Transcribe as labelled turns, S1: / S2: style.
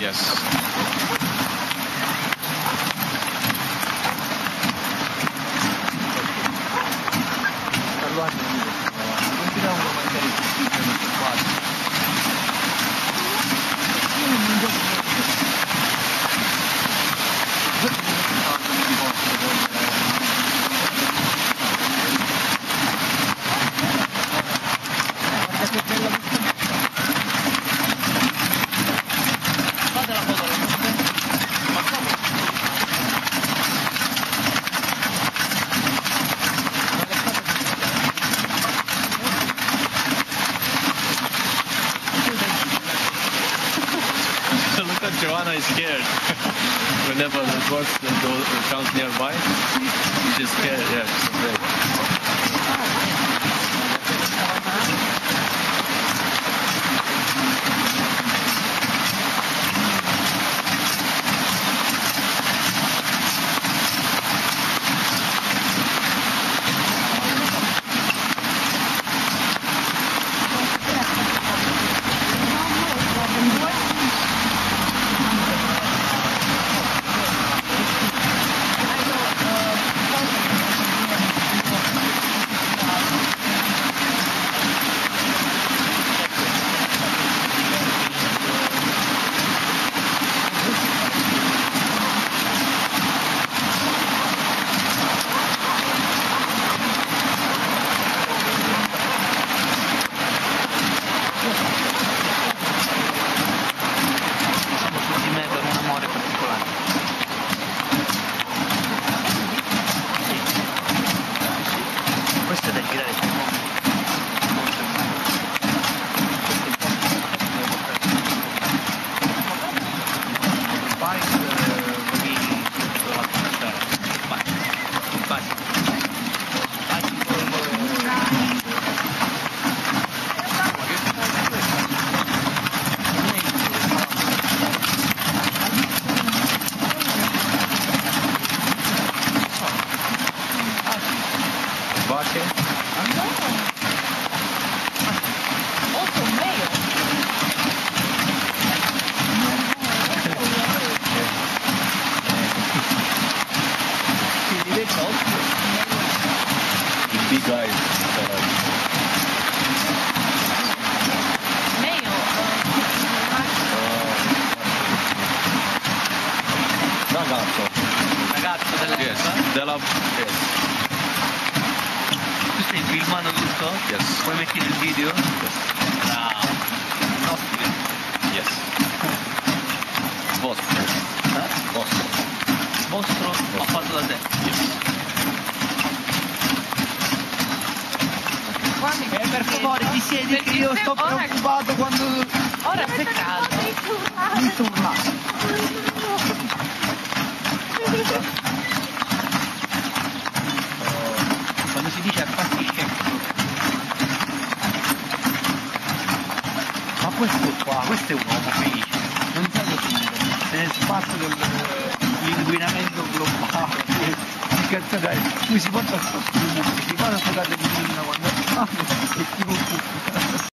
S1: Yes. Joanna is scared. Whenever the birds comes nearby, she's scared. Yeah, she's afraid. Big guys.
S2: Ragazzo della
S1: Yes. Della yes.
S2: Tu stai filmando tutto?
S1: Yes.
S2: Poi metti nel video?
S1: Yes.
S2: Bravo. Nostri.
S1: Yes. Vostro. Vostro.
S2: Vostro ho fatto da te. Per favore ti siedi che io sto preoccupato quando... Ora c'è caldo. Mi turna. Quando si dice appassisce. Ma questo è un uomo felice. Non sa che nel spazio dell'inquinamento globale. Che cazzo dai? Lui si porta a sostenere, si fa la giocata di Nina quando...